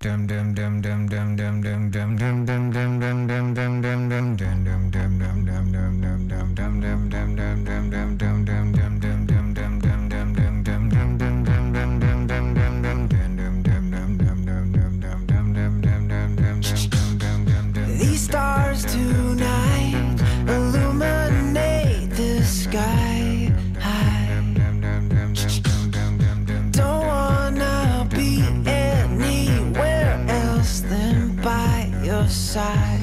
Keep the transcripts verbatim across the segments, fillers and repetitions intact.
These stars tonight illuminate the sky. I don't wanna be anywhere else than by your side.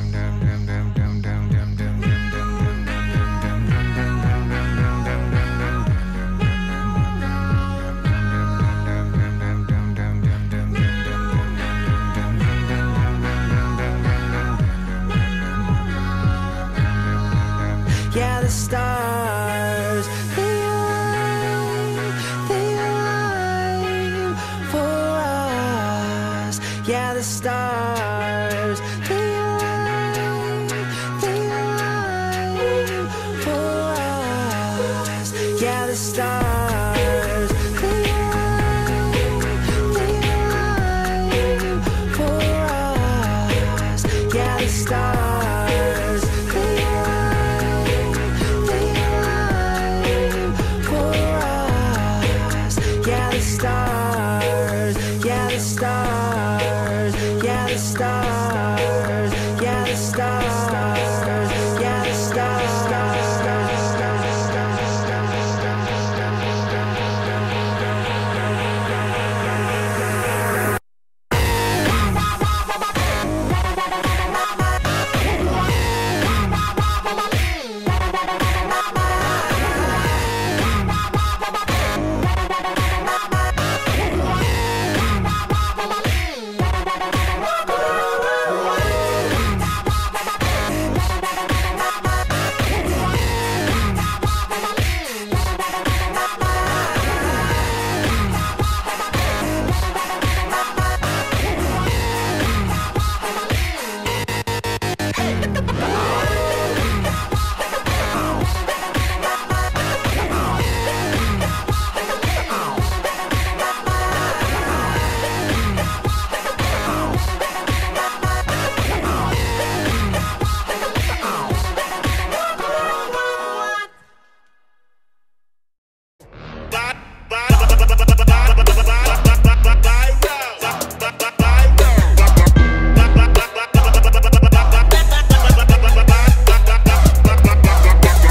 Yeah, the stars, they align, they align for us. Yeah, the stars, they align, they align for us. Yeah, the stars, they align, they align for us. Yeah, the stars, they align, they align for us. Yeah, the stars, yeah, the stars, yeah, the stars, yeah, the stars, yeah, the stars.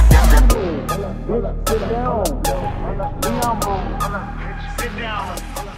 Sit down. Sit down.